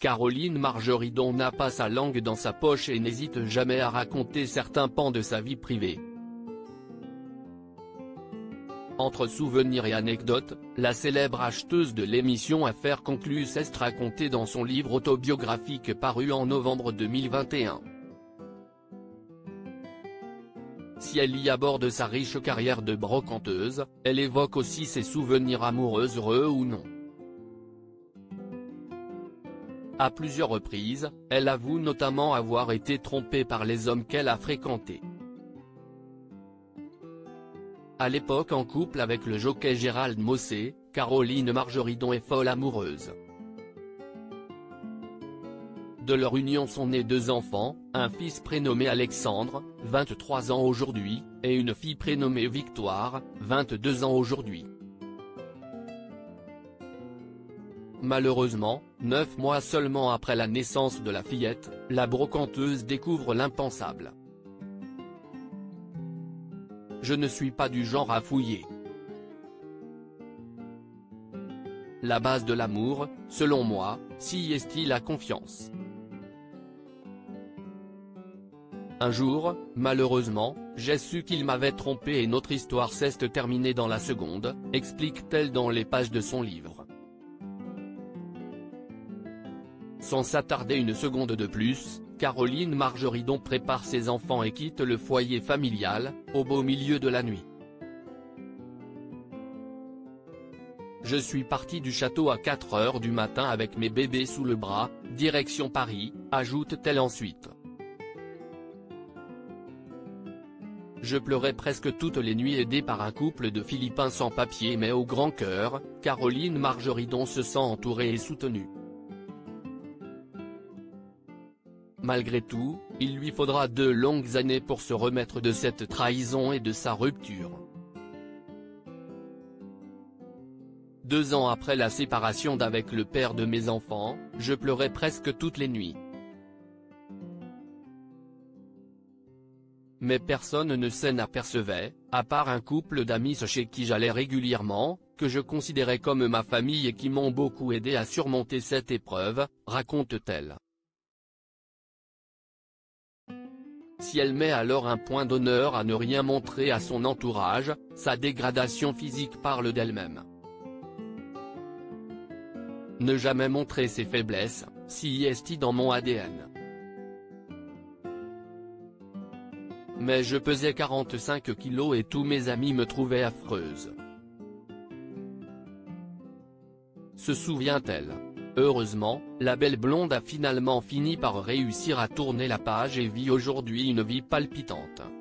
Caroline Margeridon n'a pas sa langue dans sa poche et n'hésite jamais à raconter certains pans de sa vie privée. Entre souvenirs et anecdotes, la célèbre acheteuse de l'émission Affaires conclues s'est racontée dans son livre autobiographique paru en novembre 2021. Si elle y aborde sa riche carrière de brocanteuse, elle évoque aussi ses souvenirs amoureux heureux ou non. À plusieurs reprises, elle avoue notamment avoir été trompée par les hommes qu'elle a fréquentés. À l'époque en couple avec le jockey Gérald Mossé, Caroline Margeridon est folle amoureuse. De leur union sont nés 2 enfants, un fils prénommé Alexandre, 23 ans aujourd'hui, et une fille prénommée Victoire, 22 ans aujourd'hui. Malheureusement, 9 mois seulement après la naissance de la fillette, la brocanteuse découvre l'impensable. Je ne suis pas du genre à fouiller. La base de l'amour, selon moi, si est-il la confiance. Un jour, malheureusement, j'ai su qu'il m'avait trompé et notre histoire s'est terminée dans la seconde, explique-t-elle dans les pages de son livre. Sans s'attarder une seconde de plus, Caroline Margeridon prépare ses enfants et quitte le foyer familial, au beau milieu de la nuit. Je suis partie du château à 4 heures du matin avec mes bébés sous le bras, direction Paris, ajoute-t-elle ensuite. Je pleurais presque toutes les nuits aidée par un couple de Philippins sans papier mais au grand cœur, Caroline Margeridon se sent entourée et soutenue. Malgré tout, il lui faudra 2 longues années pour se remettre de cette trahison et de sa rupture. 2 ans après la séparation d'avec le père de mes enfants, je pleurais presque toutes les nuits. Mais personne ne s'en apercevait, à part un couple d'amis chez qui j'allais régulièrement, que je considérais comme ma famille et qui m'ont beaucoup aidé à surmonter cette épreuve, raconte-t-elle. Si elle met alors un point d'honneur à ne rien montrer à son entourage, sa dégradation physique parle d'elle-même. Ne jamais montrer ses faiblesses, si est dans mon ADN. Mais je pesais 45 kilos et tous mes amis me trouvaient affreuse. Se souvient-elle. Heureusement, la belle blonde a finalement fini par réussir à tourner la page et vit aujourd'hui une vie palpitante.